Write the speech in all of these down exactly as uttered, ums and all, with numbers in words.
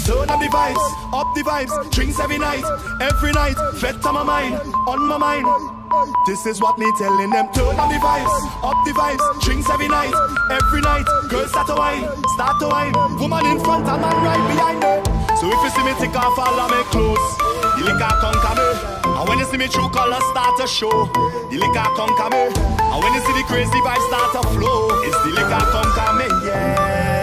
Turn up the vibes, up the vibes, drinks every night, every night, vet on my mind, on my mind. This is what me telling them. Turn up the vibes, up the vibes, drinks every night, every night. Girls start to wine, start to wine. Woman in front and man right behind me. So if you see me take off all of me clothes, the liquor conquer me. And when you see me true colors start to show, the liquor conquer me. And when you see the crazy vibes start to flow, it's the liquor conquer me, yeah.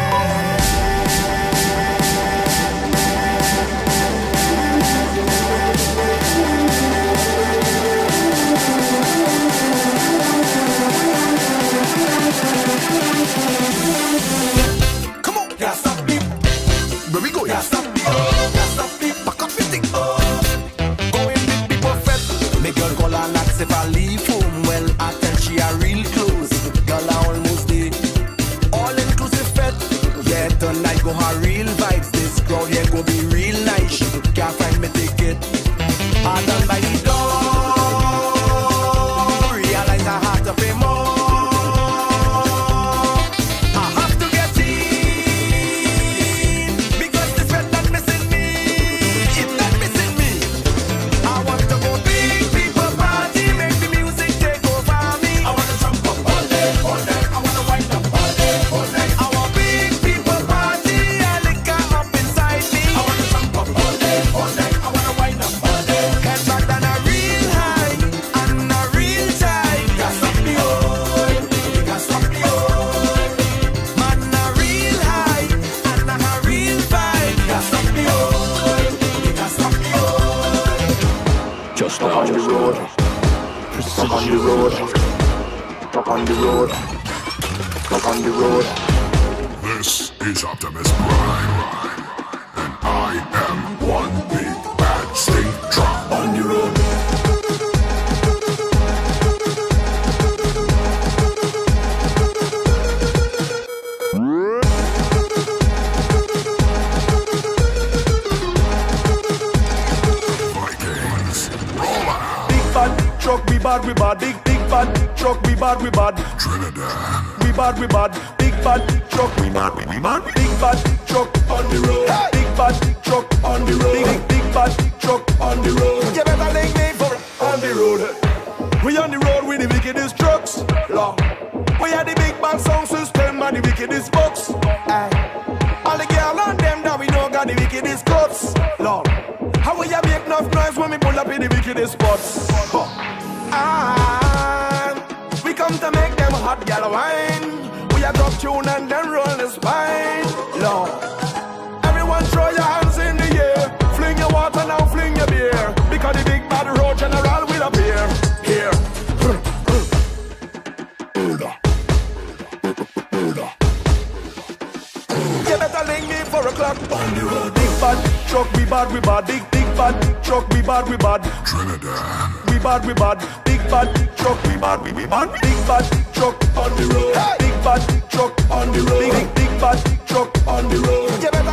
Come on, can't stop me. Where we go? Can't stop me. Can't stop me. Back up your thing. Going with people fed. Make girl call her knocks if I leave home. Well, I tell she a real close. Girl, I almost did. All inclusive fed. Yeah, tonight go her real vibes. This crowd here go be real nice. Can't find me ticket. I done by the door. Realize I have to pay more. On the road, up on the road, up on the road, up on the road. This is Optimus Prime, and I am one big bad state drop on the road. Truck, we bad, we bad, big, big bad. Truck, we bad, we bad. Trinidad. We bad, we bad. Big bad truck, we mad, we mad. Big bad truck on the road. Hey. Big bad truck on the road. Big, big bad truck on the road. You better link me for on the road. We on the road with the wickedest trucks. Lord. We are the big band sound system and the wickedest box. Aye. All the girl on them that we know got the wickedest cups. Lord. How will you make enough noise when we pull up in the wickedest spots? Huh. And we come to make them hot yellow wine. We a drop tune and then roll the spine. Lord, everyone throw your hands in the air. Fling your water now, fling your beer. Because the big bad road general will appear. Here. You better link me for a clock on the road. Big bad truck, we bad, we bad. Big, big bad truck, we bad, we bad. Trinidad. We bad, we bad. Big bad truck, we bad, we, we bad. Big bad truck on the road. Hey. Big bad truck on the road. Big, big bad truck on the road. You better